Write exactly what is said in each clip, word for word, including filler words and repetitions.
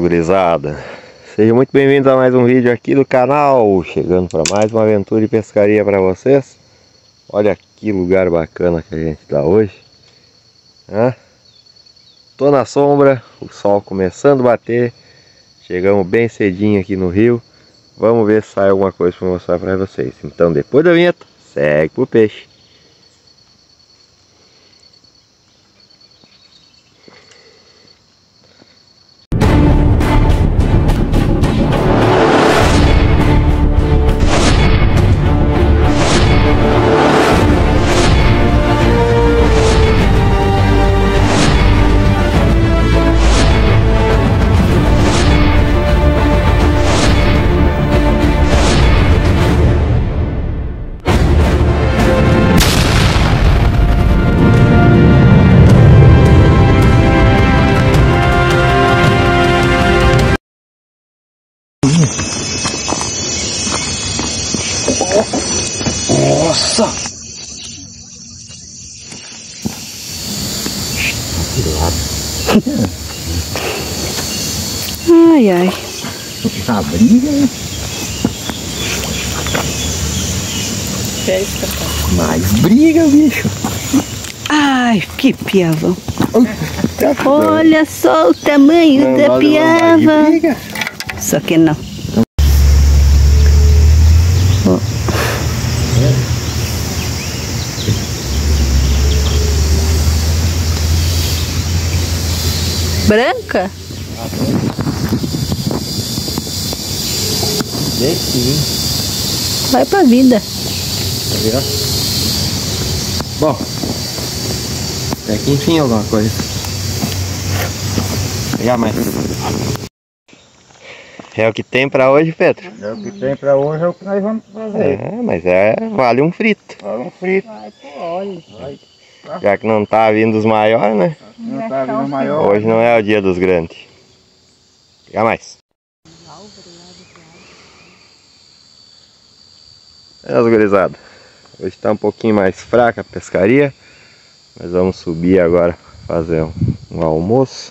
gurizada, sejam muito bem-vindos a mais um vídeo aqui do canal, chegando para mais uma aventura de pescaria para vocês. Olha que lugar bacana que a gente está hoje, né? Tô na sombra, o sol começando a bater, chegamos bem cedinho aqui no rio. Vamos ver se sai alguma coisa para mostrar para vocês. Então depois da vinheta, segue pro peixe. Nossa! Ai, ai. Tá briga, hein? Mais briga, bicho. Ai, que piava. Olha só o tamanho da piava. Só que não. Oh. Branca? Vai pra vida. Bom, até que enfim alguma coisa. Pegar mais. É o que tem pra hoje, Pedro? É o que tem pra hoje, é o que nós vamos fazer. É, mas é, vale um frito. Vale um frito. Vai pro óleo. Vai. Já que não tá vindo os maiores, né? Não tá vindo maior. Hoje não é o dia dos grandes. Pegar mais. É, gurizada. Hoje tá um pouquinho mais fraca a pescaria. Nós vamos subir agora, fazer um, um almoço.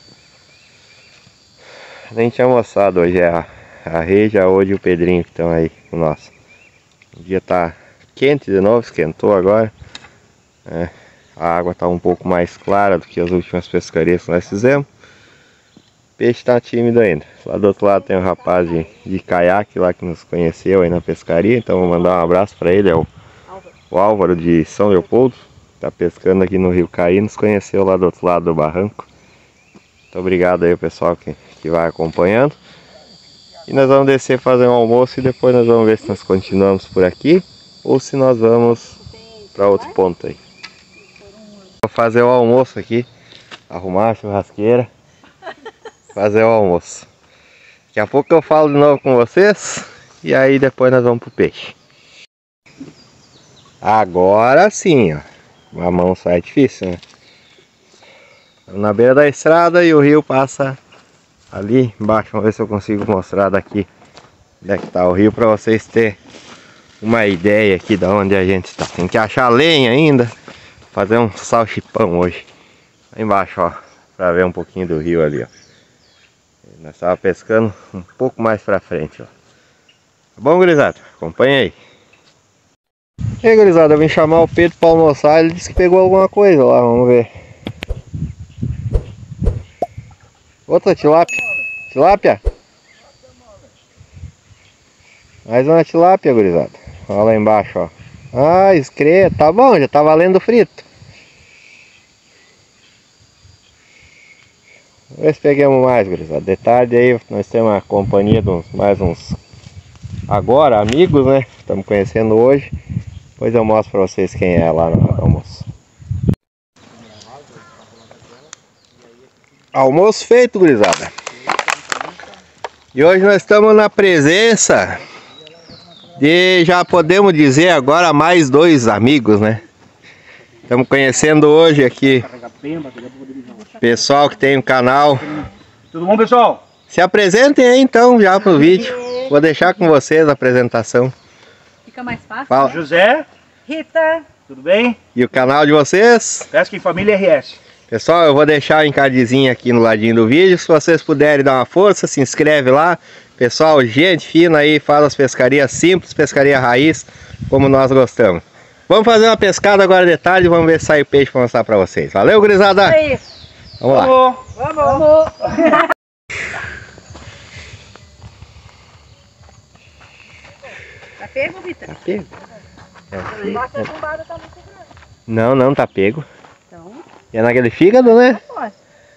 A gente tinha mostrado hoje é a, a Reja, a Ode e o Pedrinho que estão aí com nós. O dia tá quente de novo, esquentou agora. É, a água tá um pouco mais clara do que as últimas pescarias que nós fizemos. O peixe tá tímido ainda. Lá do outro lado tem um rapaz de, de caiaque lá que nos conheceu aí na pescaria. Então vou mandar um abraço para ele, é o, o Álvaro de São Leopoldo. Tá pescando aqui no Rio Caí, nos conheceu lá do outro lado do barranco. Muito obrigado aí o pessoal que, que vai acompanhando. E nós vamos descer fazer um almoço e depois nós vamos ver se nós continuamos por aqui ou se nós vamos para outro ponto aí. Vou fazer o almoço aqui, arrumar a churrasqueira, fazer o almoço. Daqui a pouco eu falo de novo com vocês e aí depois nós vamos pro peixe. Agora sim, ó. A mão sai difícil, né? Estamos na beira da estrada e o rio passa ali embaixo. Vamos ver se eu consigo mostrar daqui onde é que tá o rio para vocês terem uma ideia aqui de onde a gente está. Tem que achar lenha ainda, fazer um salchipão hoje. Lá embaixo, ó, para ver um pouquinho do rio ali, ó. Nós estávamos pescando um pouco mais para frente, ó. Tá bom, gurizada? Acompanha aí. E aí, gurizada, eu vim chamar o Pedro para almoçar. Ele disse que pegou alguma coisa lá, vamos ver. Outra tilápia. Tilápia? Mais uma tilápia, gurizada. Olha lá embaixo, ó. Ah, excreta. Tá bom, já tá valendo frito. Vamos ver se pegamos mais, gurizada. De tarde aí nós temos a companhia de uns, mais uns... Agora, amigos, né? Estamos conhecendo hoje. Depois eu mostro pra vocês quem é lá no almoço. Almoço feito, gurizada. E hoje nós estamos na presença de, já podemos dizer agora, mais dois amigos, né? Estamos conhecendo hoje aqui pessoal que tem um canal. Tudo bom, pessoal? Se apresentem aí então já pro vídeo. Vou deixar com vocês a apresentação. Fica mais fácil. Fala. José, Rita. tudo bem? E o canal de vocês? Pesca em Família R S. Pessoal, eu vou deixar o encardzinho aqui no ladinho do vídeo. Se vocês puderem dar uma força, se inscreve lá. Pessoal, gente fina aí, faz as pescarias simples, pescaria raiz, como nós gostamos. Vamos fazer uma pescada agora de tarde e vamos ver se sai o peixe para mostrar para vocês. Valeu, gurizada? É isso. Vamos lá. Vamos. Vamos. Tá pego, Rita? Tá pego? É, Nossa, a chumbada tá muito grande. não, não tá pego. Então, E é naquele fígado, né? pode.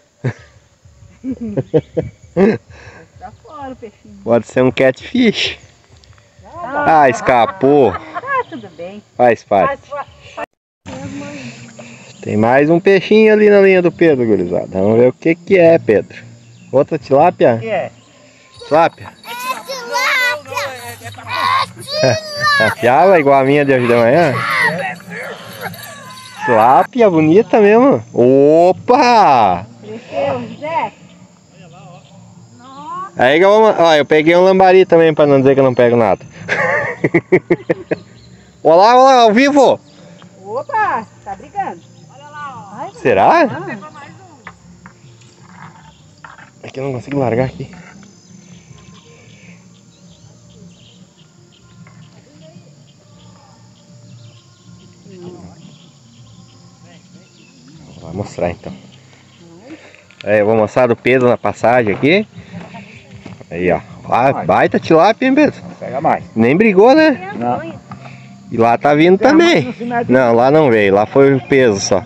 Tá fora o peixinho. Pode ser um catfish. Ah, escapou. Tá tudo bem. Faz parte. Tem mais um peixinho ali na linha do Pedro, gurizada. Vamos ver o que que é, Pedro. Outra tilápia? O que é? Tilápia? A piaba igual a minha de hoje de manhã? Tilápia, bonita mesmo. Opa! Cresceu, Zé. Aí que eu, vou, ó, eu peguei um lambari também, pra não dizer que eu não pego nada. Olá, olá, ao vivo! Opa, tá brigando. Olha lá, ó. Será? Ah. É que eu não consigo largar aqui. Vou mostrar então. É, eu vou mostrar do Pedro na passagem aqui. Aí, ó. Ah, baita tilápia, hein, Pedro? Pega mais. Nem brigou, né? Não. E lá tá vindo também. Não, lá não veio. Lá foi o peso só.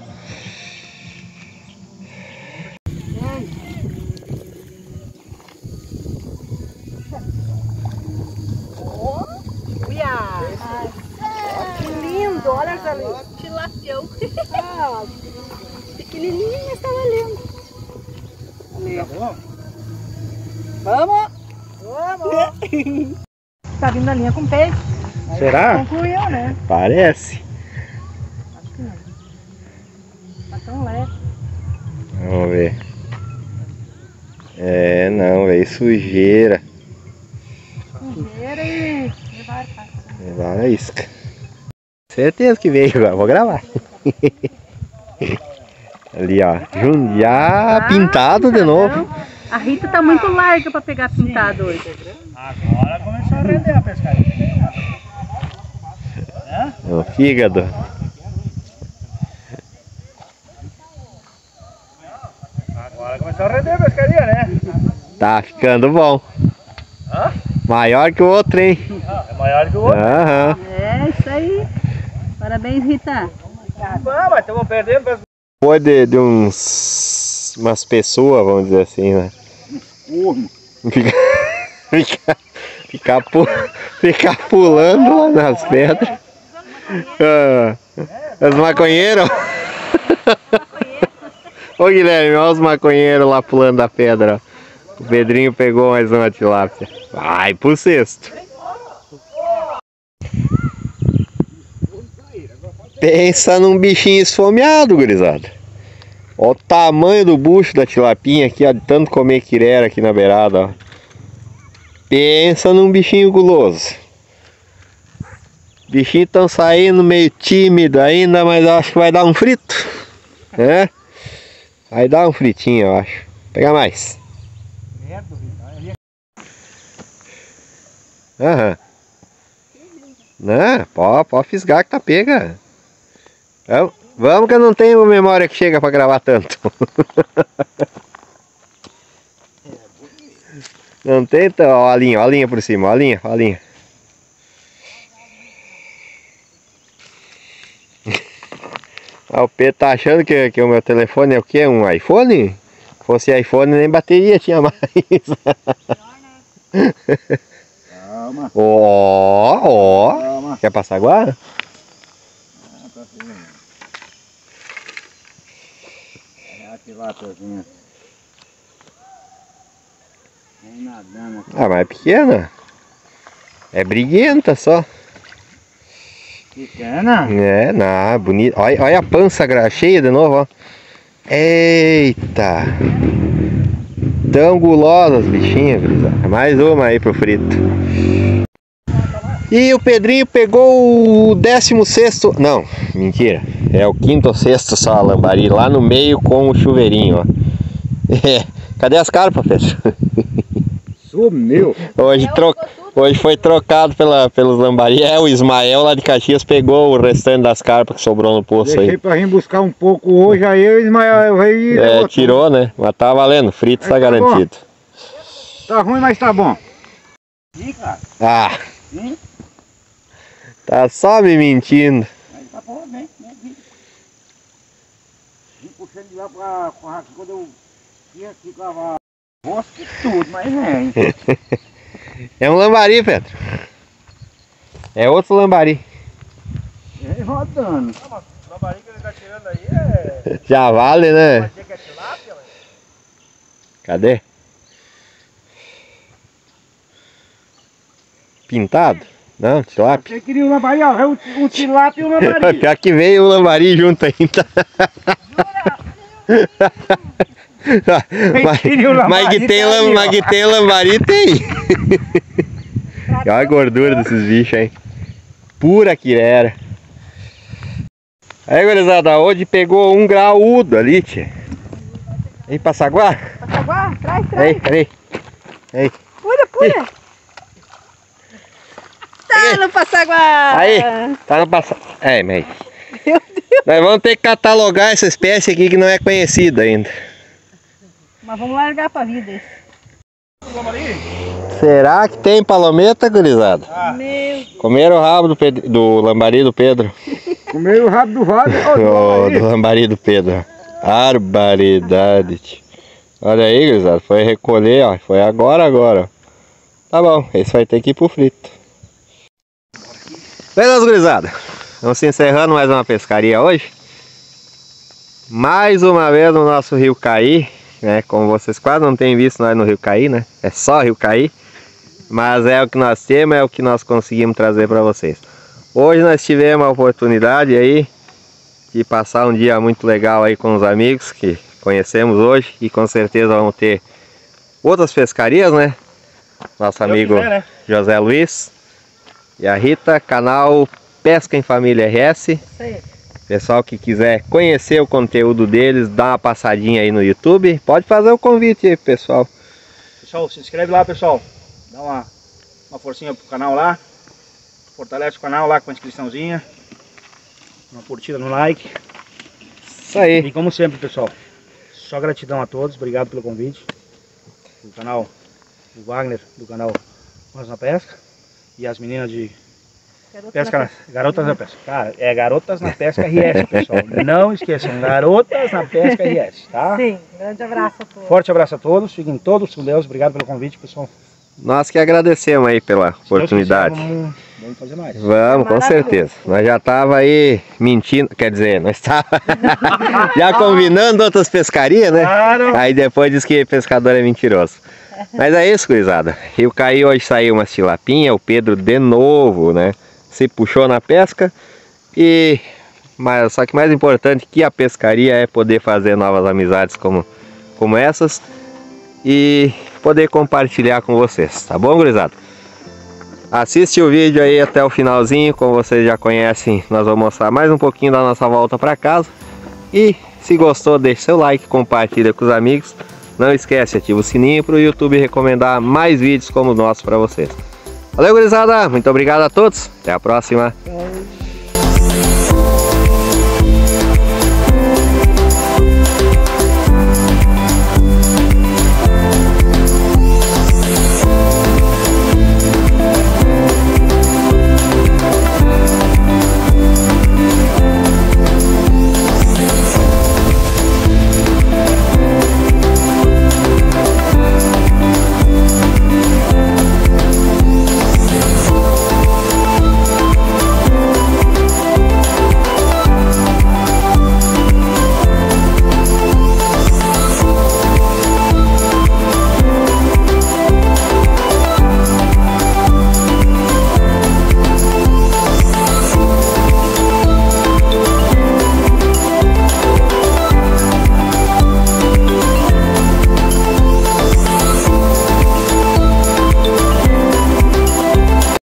Que lindo, olha ali. Tilapião. Ah, pequenininho, mas tá valendo. Tá Vamos. Vamos. Tá vindo a linha com peixe. Será? Concluiu, né? Parece. Acho que não. Tá tão leve. Vamos ver. É, não, veio sujeira. Sujeira e levar a Levar a isca. Certeza que veio agora, vou gravar. Ali, ó, Jundiá Ah, pintado de novo. A Rita tá muito larga pra pegar pintado hoje. Agora começou a render a pescaria. O fígado. Agora começou a render a pescaria, né? Tá ficando bom. Hã? Maior que o outro, hein? É maior que o outro. Aham. É, isso aí. Parabéns, Rita. Ah, mas estamos perdendo. Pessoal. Foi de, de uns... umas pessoas, vamos dizer assim, né? Urno. Ficar, ficar, ficar, pu, ficar pulando lá nas pedras. Ah, os maconheiros. Ô Guilherme, olha os maconheiros lá pulando da pedra. Ó. O Pedrinho pegou mais uma tilápia. Vai pro cesto. Pensa num bichinho esfomeado, gurizada. Olha o tamanho do bucho da tilapinha aqui, ó, de tanto comer quirera aqui na beirada, ó. Pensa num bichinho guloso. Bichinhos estão saindo meio tímido ainda, mas eu acho que vai dar um frito. É? Vai dar um fritinho, eu acho. Vou pegar mais. Aham. Não, pode, pode fisgar que tá pega. Vamos, vamos que eu não tenho memória que chega pra gravar tanto. Não tem, então, ó a linha, ó a linha por cima, ó a linha, ó a linha. Ah, o Pedro tá achando que, que o meu telefone é o que? Um iPhone? Se fosse iPhone nem bateria tinha mais. Calma. Ó, ó. Calma. Quer passar agora? Ah, tá firme. É a tilápiazinha. Vem nadando aqui. Ah, mas é pequena. É briguenta só. Pequena? É, não, bonito. Olha, olha a pança cheia de novo, ó. Eita! Tão gulosas, bichinhas, gurizada. Mais uma aí pro frito. E o Pedrinho pegou o décimo sexto. Não, mentira. É o quinto ou sexto só a lambari, lá no meio com o chuveirinho, ó. É. Cadê as carpas, Pedro? Sumiu. Hoje, tro... Hoje foi trocado pela, pelos lambari. É, o Ismael lá de Caxias pegou o restante das carpas que sobrou no poço. Deixei aí. pra vir buscar um pouco hoje, aí eu Ismael veio e... É, tirou, né? Mas tá valendo, frito tá, tá garantido. Bom. Tá ruim, mas tá bom. Ih, cara. Ah! Sim. Tá só me mentindo. Mas tá bom, vem, vem, vem. Vim puxando de lá pra correr quando eu tinha aqui com a roça e tudo, mas vem. É um lambari, Pedro. É outro lambari. É rodando. Ah, mas o lambari que ele tá tirando aí é... Já vale, né? Pode dizer que é tilápia, mas... Cadê? Pintado? Não, tilápia. Você queria um lambari, ó, um, um tilápia e um lambari. Pior que veio o lambari junto ainda. mas, mas que tem, lam, mas que tem lambari, tem. Olha a gordura desses bichos aí. Pura quirera. Aí, gurizada, hoje pegou um graúdo ali, tia. Aí, Passaguá? Passaguá, traz, traz. Aí, cadê? Aí. Pura, pura. Tá no Passaguá. Aí, tá no Passaguá. É, mas... Meu Deus. Nós vamos ter que catalogar essa espécie aqui que não é conhecida ainda. Mas vamos largar pra vida esse. Será que tem palometa, gurizada? Ah. Meu. Comeram o rabo do, Pedro, do lambari do Pedro. Comeram o rabo do vaso. Oh, do lambari do Pedro. Barbaridade. Tio. Olha aí, gurizada. Foi recolher, ó. Foi agora, agora. Tá bom, esse vai ter que ir pro frito. Beleza, gurizada. Vamos se encerrando mais uma pescaria hoje. Mais uma vez no nosso Rio Caí. Né? Como vocês quase não têm visto nós no Rio Caí, né? É só Rio Caí. Mas é o que nós temos, é o que nós conseguimos trazer para vocês. Hoje nós tivemos a oportunidade aí de passar um dia muito legal aí com os amigos que conhecemos hoje. E com certeza vamos ter outras pescarias, né? Nosso amigo quiser, né? José Luiz e a Rita, canal Pesca em Família R S. Isso aí. Pessoal que quiser conhecer o conteúdo deles, dá uma passadinha aí no YouTube. Pode fazer o convite aí, pessoal. Pessoal, se inscreve lá, pessoal. Dá uma, uma forcinha pro canal lá. Fortalece o canal lá com a inscriçãozinha. Uma curtida no like. Isso aí. E como sempre, pessoal, só gratidão a todos. Obrigado pelo convite. Do canal, o Wagner, do canal Nós na Pesca. E as meninas de... Garota Pesca na na, garotas na pesca. Cara, é Garotas na Pesca R S, pessoal. Não esqueçam, Garotas na Pesca R S, tá? Sim, grande abraço a todos. Forte abraço a todos, fiquem todos com Deus. Obrigado pelo convite, pessoal. Nós que agradecemos aí pela Se oportunidade. Deus quiser, vamos, vamos fazer mais. Vamos, com certeza. Nós já tava aí mentindo, quer dizer, nós tava já combinando outras pescarias, né? Claro. Aí depois diz que pescador é mentiroso. Mas é isso, gurizada. Rio Caí hoje saiu uma tilapinha, o Pedro de novo, né? Se puxou na pesca. E mas só que mais importante que a pescaria é poder fazer novas amizades como, como essas e poder compartilhar com vocês, tá bom, gurizada? Assiste o vídeo aí até o finalzinho, como vocês já conhecem, nós vamos mostrar mais um pouquinho da nossa volta para casa. E se gostou, deixe seu like, compartilha com os amigos. Não esquece, ativa o sininho para o YouTube recomendar mais vídeos como o nosso para vocês. Valeu, gurizada, muito obrigado a todos, até a próxima.